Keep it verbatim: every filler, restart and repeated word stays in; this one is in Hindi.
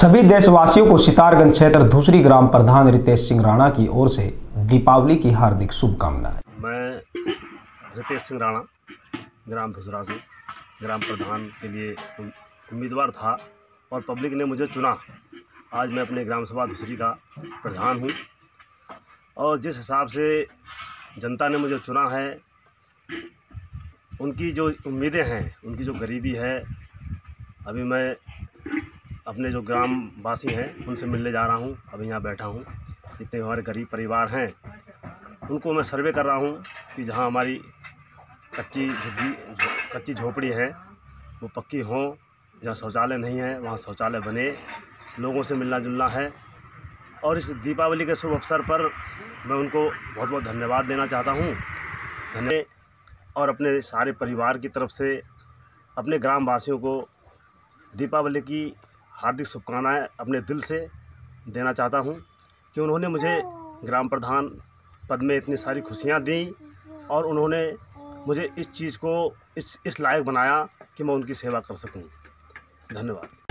सभी देशवासियों को सितारगंज क्षेत्र धूसरी ग्राम प्रधान रितेश सिंह राणा की ओर से दीपावली की हार्दिक शुभकामनाएं। मैं रितेश सिंह राणा ग्राम धूसरा से ग्राम प्रधान के लिए उम्मीदवार था और पब्लिक ने मुझे चुना। आज मैं अपने ग्राम सभा धूसरी का प्रधान हूं और जिस हिसाब से जनता ने मुझे चुना है, उनकी जो उम्मीदें हैं, उनकी जो गरीबी है, अभी मैं अपने जो ग्राम वासी हैं उनसे मिलने जा रहा हूं। अभी यहाँ बैठा हूं। जितने हमारे गरीब परिवार हैं उनको मैं सर्वे कर रहा हूं कि जहां हमारी कच्ची झुग्गी कच्ची झोपड़ी है वो पक्की हो, जहाँ शौचालय नहीं है वहाँ शौचालय बने। लोगों से मिलना जुलना है और इस दीपावली के शुभ अवसर पर मैं उनको बहुत बहुत धन्यवाद देना चाहता हूँ। धन्यवाद और अपने सारे परिवार की तरफ से अपने ग्राम वासियों को दीपावली की हार्दिक शुभकामनाएं अपने दिल से देना चाहता हूं कि उन्होंने मुझे ग्राम प्रधान पद में इतनी सारी खुशियां दी और उन्होंने मुझे इस चीज़ को इस इस लायक बनाया कि मैं उनकी सेवा कर सकूं। धन्यवाद।